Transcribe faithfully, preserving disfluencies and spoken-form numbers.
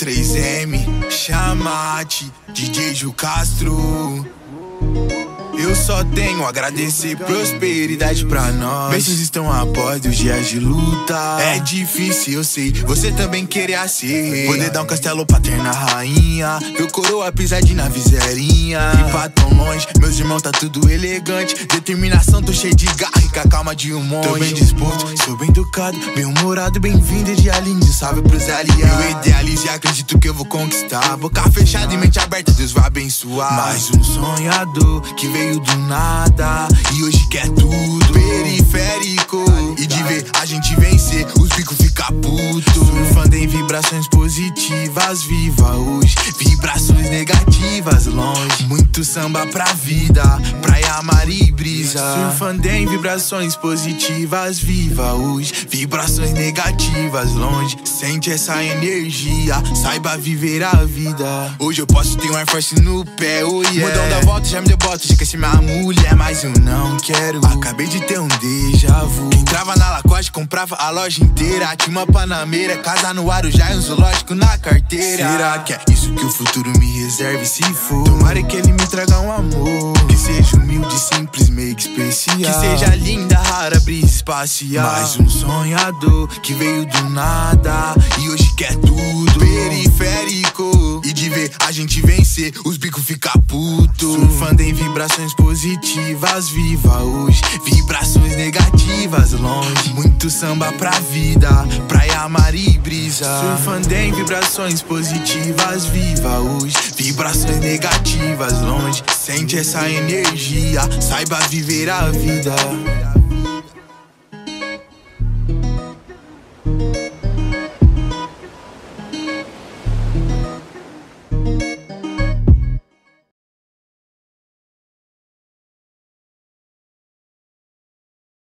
três M, Chamate, D J Ju Castro. Eu só tenho a agradecer, prosperidade pra nós. Bênçãos estão após os dias de luta. É difícil, eu sei, você também querer ser. Poder dar um castelo pra ter na rainha. Meu coroa pisar de navizerinha. E pra tão longe, meus irmãos tá tudo elegante. Determinação, tô cheio de garra e com a calma de um monte. Tô bem disposto, sou bem educado, bem humorado, bem-vindo de Aline, salve pros aliados. Eu idealizo e acredito que eu vou conquistar. Boca fechada e mente aberta, Deus vai abençoar. Mais um sonhador que veio do nada e hoje quer tudo. Periférico, e de ver a gente vencer, os bicos fica puto. Surfando em vibrações positivas, viva hoje. Vibrações negativas, longe. Muito samba pra vida, praia, mar e brisa. Surfando em vibrações positivas, viva hoje. Vibrações negativas, longe. Sente essa energia, saiba viver a vida. Hoje eu posso ter um Air Force no pé, oh yeah. Mudão da volta, já me deu bota, já esqueci minha mulher, mas eu não quero. Acabei de ter um déjà vu. Entrava na Lacoste, comprava a loja inteira. Tinha uma Panameira, casa no Arujá e um zoológico na carteira. Será que é isso que o futuro me reserve? Se for, tomara que ele me traga um amor que seja humilde, simples, meio que especial. Que seja linda, rara, brisa espacial. Mais um sonhador que veio do nada e hoje quer tudo. Periférico, e de ver a gente vencer, os bicos fica puto. Surfando em vibrações positivas, viva hoje. Vibrações negativas, longe. Muito samba pra vida, praia, mar e brisa. Surfando em vibrações positivas, viva hoje. Vibrações negativas, longe. Sente essa energia, saiba viver a vida.